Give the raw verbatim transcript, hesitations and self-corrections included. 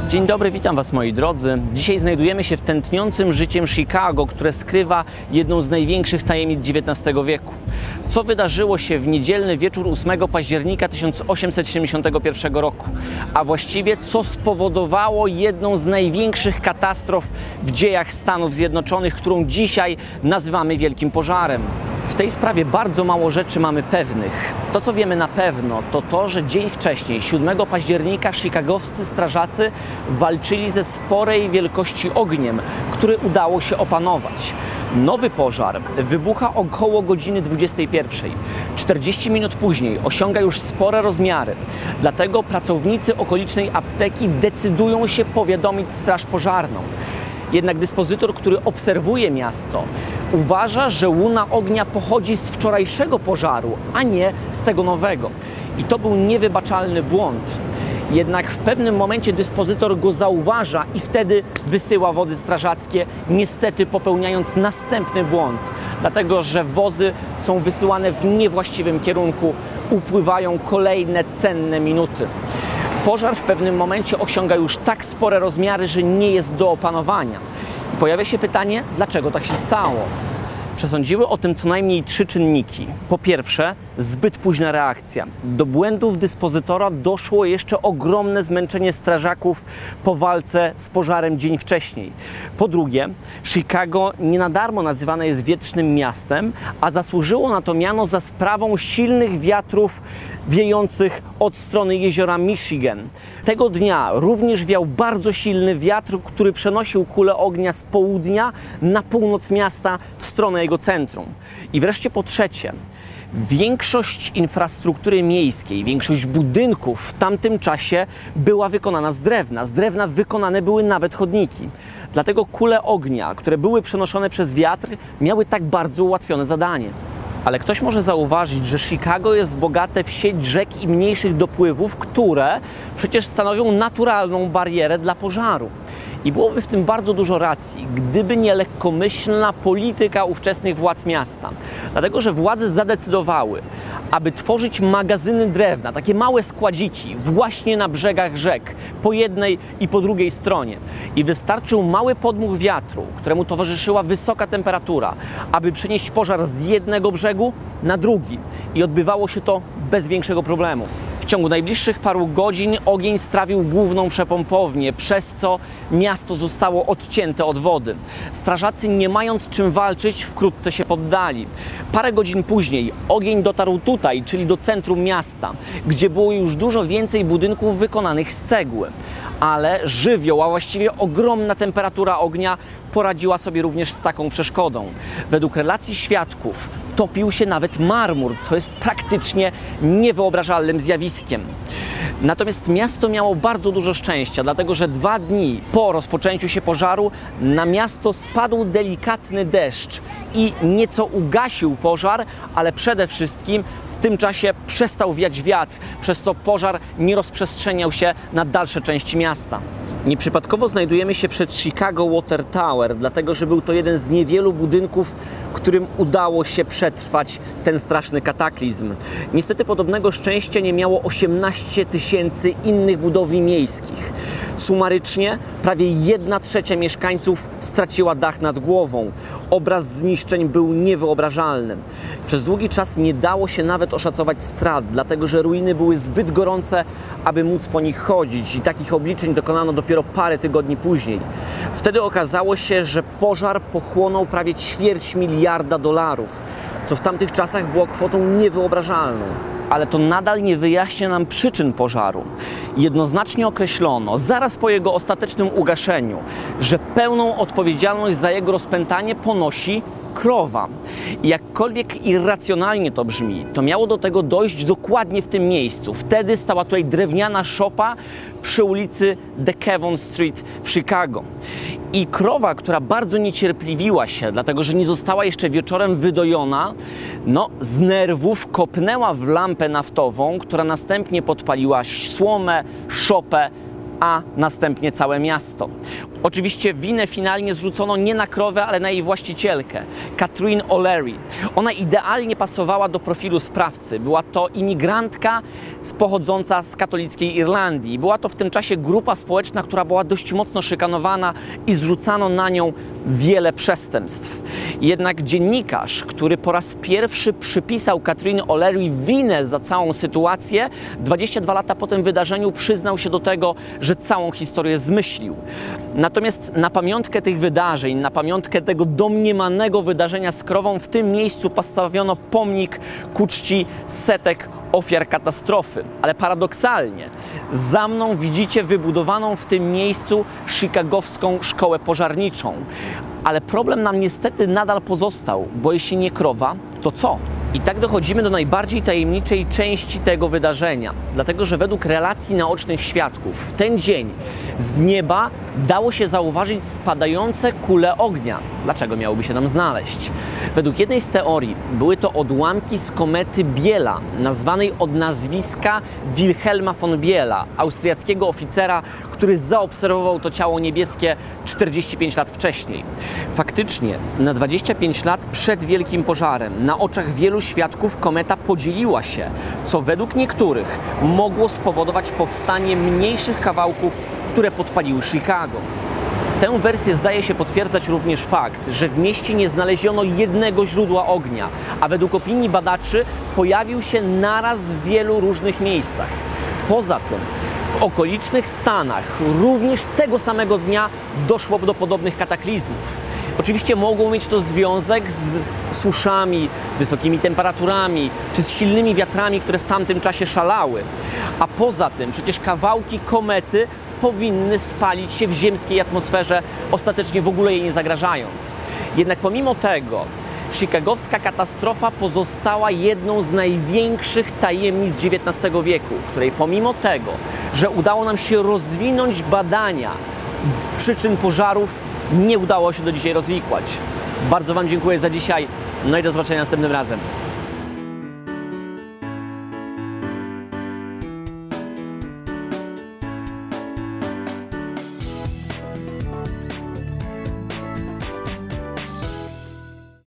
Dzień dobry, witam Was moi drodzy. Dzisiaj znajdujemy się w tętniącym życiem Chicago, które skrywa jedną z największych tajemnic dziewiętnastego wieku. Co wydarzyło się w niedzielny wieczór ósmego października tysiąc osiemset siedemdziesiątego pierwszego roku, a właściwie co spowodowało jedną z największych katastrof w dziejach Stanów Zjednoczonych, którą dzisiaj nazywamy Wielkim Pożarem. W tej sprawie bardzo mało rzeczy mamy pewnych. To, co wiemy na pewno, to to, że dzień wcześniej, siódmego października, chicagowscy strażacy walczyli ze sporej wielkości ogniem, który udało się opanować. Nowy pożar wybucha około godziny dwudziestej pierwszej. czterdzieści minut później osiąga już spore rozmiary. Dlatego pracownicy okolicznej apteki decydują się powiadomić straż pożarną. Jednak dyspozytor, który obserwuje miasto, uważa, że łuna ognia pochodzi z wczorajszego pożaru, a nie z tego nowego. I to był niewybaczalny błąd. Jednak w pewnym momencie dyspozytor go zauważa i wtedy wysyła wody strażackie, niestety popełniając następny błąd. Dlatego, że wozy są wysyłane w niewłaściwym kierunku, upływają kolejne cenne minuty. Pożar w pewnym momencie osiąga już tak spore rozmiary, że nie jest do opanowania. I pojawia się pytanie, dlaczego tak się stało? Przesądziły o tym co najmniej trzy czynniki. Po pierwsze, zbyt późna reakcja. Do błędów dyspozytora doszło jeszcze ogromne zmęczenie strażaków po walce z pożarem dzień wcześniej. Po drugie, Chicago nie na darmo nazywane jest wietrznym miastem, a zasłużyło na to miano za sprawą silnych wiatrów wiejących od strony jeziora Michigan. Tego dnia również wiał bardzo silny wiatr, który przenosił kulę ognia z południa na północ miasta w stronę jego centrum. I wreszcie po trzecie, większość infrastruktury miejskiej, większość budynków w tamtym czasie była wykonana z drewna. Z drewna wykonane były nawet chodniki. Dlatego kule ognia, które były przenoszone przez wiatr, miały tak bardzo ułatwione zadanie. Ale ktoś może zauważyć, że Chicago jest bogate w sieć rzek i mniejszych dopływów, które przecież stanowią naturalną barierę dla pożaru. I byłoby w tym bardzo dużo racji, gdyby nie lekkomyślna polityka ówczesnych władz miasta. Dlatego, że władze zadecydowały, aby tworzyć magazyny drewna, takie małe składziki właśnie na brzegach rzek, po jednej i po drugiej stronie. I wystarczył mały podmuch wiatru, któremu towarzyszyła wysoka temperatura, aby przenieść pożar z jednego brzegu na drugi. I odbywało się to bez większego problemu. W ciągu najbliższych paru godzin ogień strawił główną przepompownię, przez co miasto zostało odcięte od wody. Strażacy, nie mając czym walczyć, wkrótce się poddali. Parę godzin później ogień dotarł tutaj, czyli do centrum miasta, gdzie było już dużo więcej budynków wykonanych z cegły. Ale żywioł, a właściwie ogromna temperatura ognia poradziła sobie również z taką przeszkodą. Według relacji świadków topił się nawet marmur, co jest praktycznie niewyobrażalnym zjawiskiem. Natomiast miasto miało bardzo dużo szczęścia, dlatego że dwa dni po rozpoczęciu się pożaru na miasto spadł delikatny deszcz i nieco ugasił pożar, ale przede wszystkim w tym czasie przestał wiać wiatr, przez co pożar nie rozprzestrzeniał się na dalsze części miasta. Nieprzypadkowo znajdujemy się przed Chicago Water Tower, dlatego że był to jeden z niewielu budynków, którym udało się przetrwać ten straszny kataklizm. Niestety podobnego szczęścia nie miało osiemnaście tysięcy innych budowli miejskich. Sumarycznie prawie jedna trzecia mieszkańców straciła dach nad głową. Obraz zniszczeń był niewyobrażalny. Przez długi czas nie dało się nawet oszacować strat, dlatego że ruiny były zbyt gorące, aby móc po nich chodzić i takich obliczeń dokonano dopiero parę tygodni później. Wtedy okazało się, że pożar pochłonął prawie ćwierć miliarda dolarów, co w tamtych czasach było kwotą niewyobrażalną. Ale to nadal nie wyjaśnia nam przyczyn pożaru. Jednoznacznie określono, zaraz po jego ostatecznym ugaszeniu, że pełną odpowiedzialność za jego rozpętanie ponosi krowa. I jakkolwiek irracjonalnie to brzmi, to miało do tego dojść dokładnie w tym miejscu. Wtedy stała tutaj drewniana szopa przy ulicy DeKalb Street w Chicago. I krowa, która bardzo niecierpliwiła się, dlatego że nie została jeszcze wieczorem wydojona, no z nerwów kopnęła w lampę naftową, która następnie podpaliła słomę, szopę a następnie całe miasto. Oczywiście winę finalnie zrzucono nie na krowę, ale na jej właścicielkę, Catherine O'Leary. Ona idealnie pasowała do profilu sprawcy. Była to imigrantka pochodząca z katolickiej Irlandii. Była to w tym czasie grupa społeczna, która była dość mocno szykanowana i zrzucano na nią wiele przestępstw. Jednak dziennikarz, który po raz pierwszy przypisał Catherine O'Leary winę za całą sytuację, dwadzieścia dwa lata po tym wydarzeniu przyznał się do tego, że całą historię zmyślił. Natomiast na pamiątkę tych wydarzeń, na pamiątkę tego domniemanego wydarzenia z krową w tym miejscu postawiono pomnik ku czci setek ofiar katastrofy. Ale paradoksalnie, za mną widzicie wybudowaną w tym miejscu chicagowską szkołę pożarniczą. Ale problem nam niestety nadal pozostał, bo jeśli nie krowa, to co? I tak dochodzimy do najbardziej tajemniczej części tego wydarzenia, dlatego że według relacji naocznych świadków w ten dzień z nieba dało się zauważyć spadające kule ognia. Dlaczego miałyby się tam znaleźć? Według jednej z teorii były to odłamki z komety Biela, nazwanej od nazwiska Wilhelma von Biela, austriackiego oficera, który zaobserwował to ciało niebieskie czterdzieści pięć lat wcześniej. Faktycznie na dwadzieścia pięć lat przed Wielkim Pożarem na oczach wielu świadków kometa podzieliła się, co według niektórych mogło spowodować powstanie mniejszych kawałków, które podpaliły Chicago. Tę wersję zdaje się potwierdzać również fakt, że w mieście nie znaleziono jednego źródła ognia, a według opinii badaczy pojawił się naraz w wielu różnych miejscach. Poza tym w okolicznych Stanach również tego samego dnia doszło do podobnych kataklizmów. Oczywiście mogło mieć to związek z suszami, z wysokimi temperaturami, czy z silnymi wiatrami, które w tamtym czasie szalały. A poza tym przecież kawałki komety powinny spalić się w ziemskiej atmosferze, ostatecznie w ogóle jej nie zagrażając. Jednak pomimo tego chicagowska katastrofa pozostała jedną z największych tajemnic dziewiętnastego wieku, której pomimo tego, że udało nam się rozwinąć badania przyczyn pożarów, nie udało się do dzisiaj rozwikłać. Bardzo Wam dziękuję za dzisiaj, no i do zobaczenia następnym razem.